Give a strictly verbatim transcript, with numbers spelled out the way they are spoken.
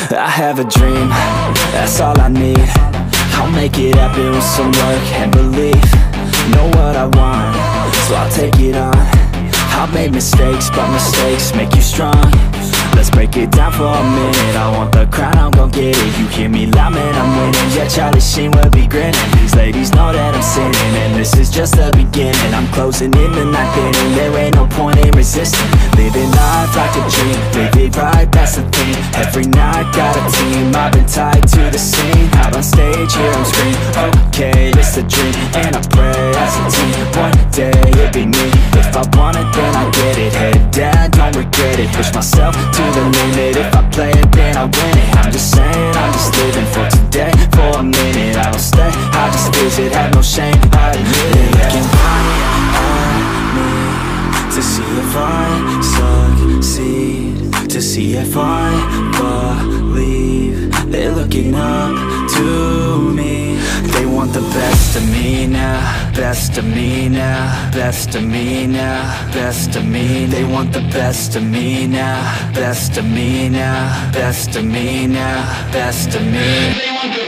I have a dream, that's all I need. I'll make it happen with some work and belief. Know what I want, so I'll take it on. I've made mistakes, but mistakes make you strong. Let's break it down for a minute. I want the crown, I'm gon' get it. You hear me loud, man, I'm winning. Yeah, Charlie Sheen will be grinning. These ladies know that I'm sinning, and this is just the beginning. I'm closing in the ninth inning, there ain't no point in resisting. Living life like a dream, live it right, that's the thing. Every night, got a team, I've been tied to the scene. Out on stage, hear them scream, okay, it's a dream. And I pray as a team, one day it'll be me. If I want it, then I get it. Head down, don't regret it. Push myself to the limit. If I play it, then I win it. I'm just saying, I'm just living for today. For a minute, I don't stay, I just visit. Have no shame, I admit it. Looking right at me to see if I succeed, to see if I believe. They're looking up to me. They want the best of me now, best of me now, best of me now, best of me. They want the best of me now, best of me now, best of me now, best of me. They want the